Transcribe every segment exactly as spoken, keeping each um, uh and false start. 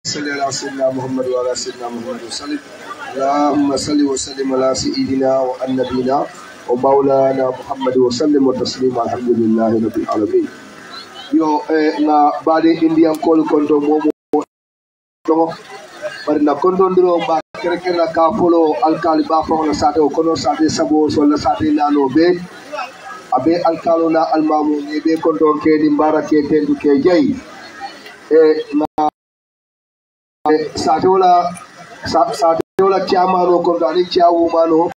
صلى على سيدنا محمد وعلى سيدنا محمد وسلم اللهم صل وسلم على سيدنا والنبينا ومولانا محمد وسلم وتسليما الحمد لله رب العالمين. Yo na bade Indian call kondo momo to barna kondo ndiro ba kere na ka follow alkali ba fa na sate o kono sate sabo so na sate na no be abe alkalo na almamu ni be kondo ke ni barake tendu ke jey e na sate wala sate wala chamano kondo ani chawu mano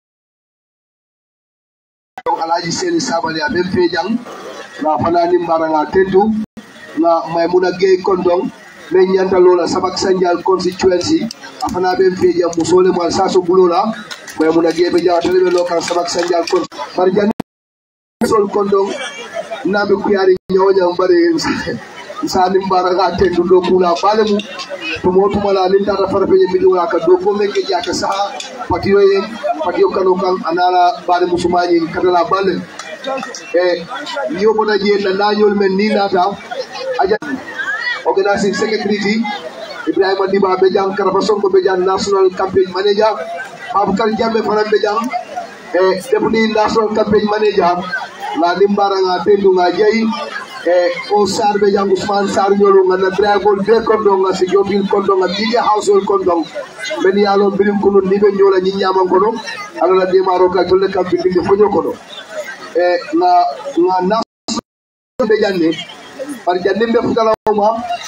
alaji seni sabali abe fejang na fanani mbaranga tendu na maimuna gay kondong men nyanta lola sabak sanjal constituency afana ben feja musole mal saso bulola maimuna gay be jawatale be local sabak sanjal kon marjan sol kondong nabe kuyari nyonya mbare sani mbaranga tendu do kula balemu to motu mala linta ta farfe je bidu ka do ko meke jaka sa patiyo ye patiyo kanu kan anara bare musumani kadala balen eh yo bona je na nañol men ni nata aja organizing secretary Ibrahima Diba be jang Karaba Sonko be jang national campaign manager Babakar Jambe fana be jang eh deputy national campaign manager la nimbaranga tendunga jeyi eh o sar be jang Ousmane Sar ñolo nga na dragol be kondo nga si jobil kondo nga media household kondo men yalo bilim kuno ni be ñola ñi ñama ngono ala de maro ka tolle kam bi ndi foño kono eh na na na be janne par janne be futala ma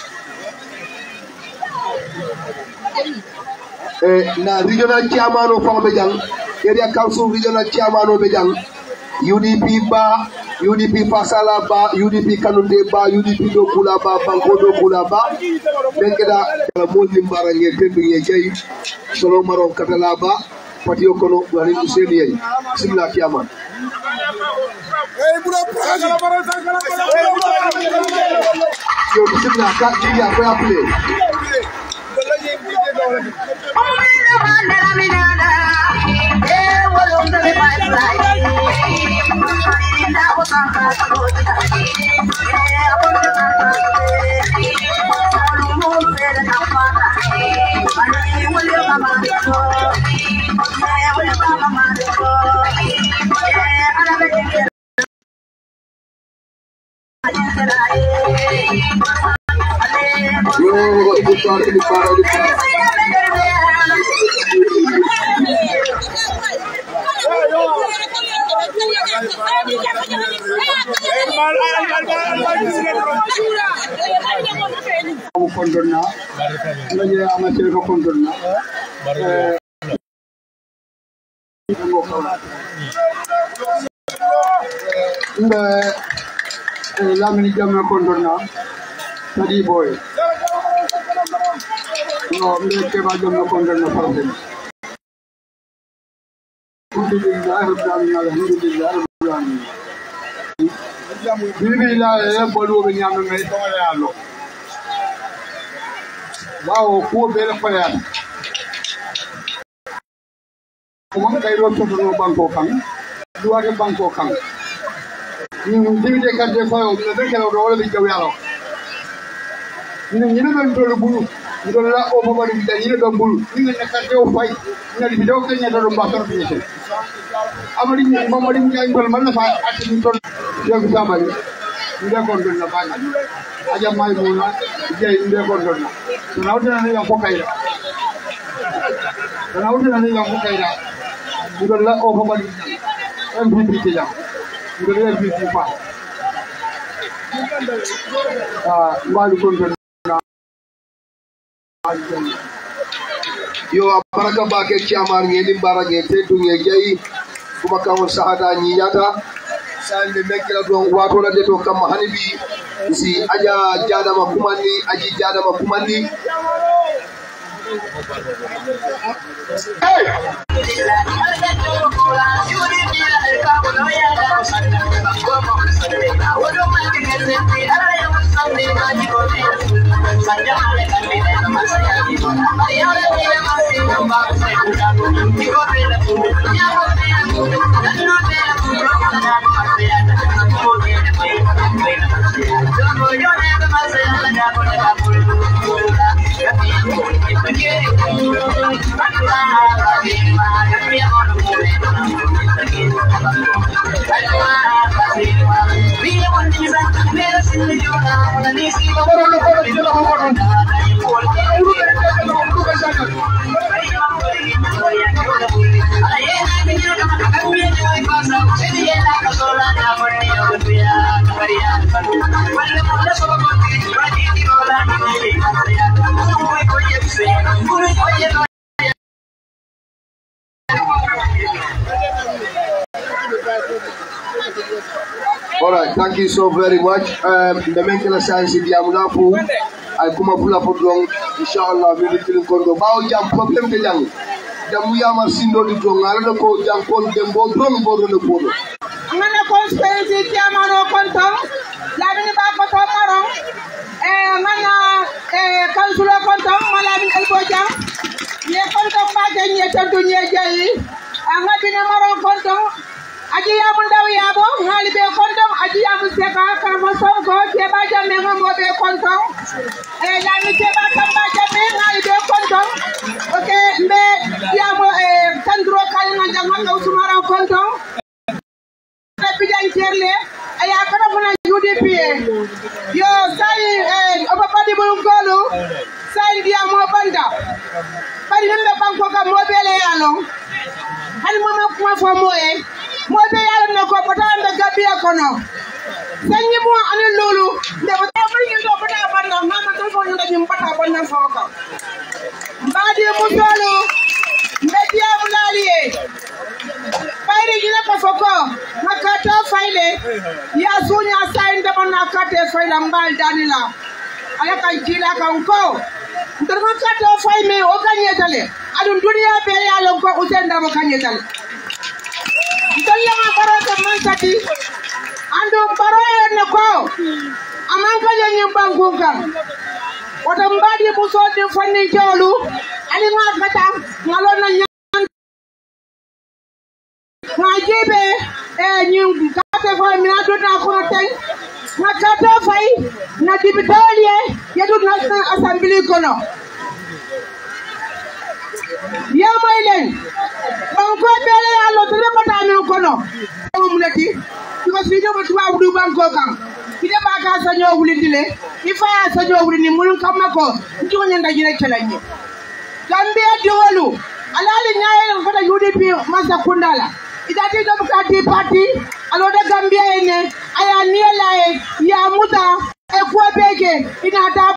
eh na regional chairman o fa be jang area council regional chairman o be jang U D P ba U D P Fasala ba U D P Kanunde ba U D P do kula ba banko do kula ba bengeda la molli mbarange tendu ye jey solo maron katala ba patio kono wali museni yey simla kiyama hey bro yo simla ka dia ko appelé yo ibu parti di para di kamu kondorna lagi amatir ko kondorna nda lamini jamna kondorna tadi boy no mbe ke ba jamna kondorna farde alhamdulillah rabbil alamin alhamdulillah rabbil alamin bibi la e bolu be nyam ngai to la lo waaw ko be la fayal ko man kay ro to no banko kan duwade banko kan ni bibi de kadde ko o be be kala do wala bi jaw yalo ni ni do do bulu ni do la o mo bari bi ni do bulu ni ne kadde o fay ni bi do ke ni do mbator bi ni amari mamari nyaay ngol man la fa atti ni ton yogu samali nde kon don na bani aja may mona jey nde kon don na nawdana ni yam ko kayda nawdana ni yam ko kayda ngol la o ko bari M P P ti jam ngol M P P fa ah mbali kon don na yo baraka ba ke chairman ngeni barage te dunye jey kuma kawo sahada ni yata sande mekira don wato la de to kam hanibi si aja jada ma kumani aji jada ma kumani hey All right, thank you so very much. Um, the main killer science is Yamulafu. I come up with a long, inshallah, we will go. Bao jam problem ke jang. Jamu yama sindo di dong. Alada ko jam kon dembo dong bodo ne bodo. Ngana conspiracy jama no kontong. Labi ni ba kontong marong. Eh ngana eh kansula kontong malabi elbo jam. Ye kontong ba jenye tentu nye jayi. Anga bine marong kontong. Aji yamu ndaw yabo ngali be kontong aji yamu seka kama sonko keba jame ngamo be kontong eh lami keba kamba jame ngali be kontong okay mbe yamu eh tandro kali nganja nganga usumara kontong tapi jan kerle aya kana funa U D P yo sai eh obapadi bulungolo sai dia mo banda bari nembe banko ka mo bele yalo hali mama kuma fo moye mobe yalla nako patanda gabia kono sanyi mo anu lulu de bata bari ngi do bata banda mama to ko ngi ngim bata banda foko mbadi mu tolo media mulaliye bayri gina ko foko makata faile ya sunya sai nda bana kate faila mbal danila ala kan kila kan ko ndarma kate faime o kanyetale adun duniya be yalla ko usenda mo kanyetale Tolong baraka mansati ando baroye ne ko amanka yenye bangunga wata mbadi musodi fanni jolu ali ma kata ngalona nyan ngajibe e nyungu kate fa mi ado na ko tay na kata fay na dibitalie yedu national assembly kono ya mailen banko bele allo tere batane kono mulati because video but wa wudu banko kam ide ba ka sanyo wulindile ifa ya sanyo wulini mun kamako ndi wonya ndajire kelanye gambia diwolu alali nyaye fata U D P masa kundala idati do kati party alo de gambia ene aya niela ya muta e ko bege ina ta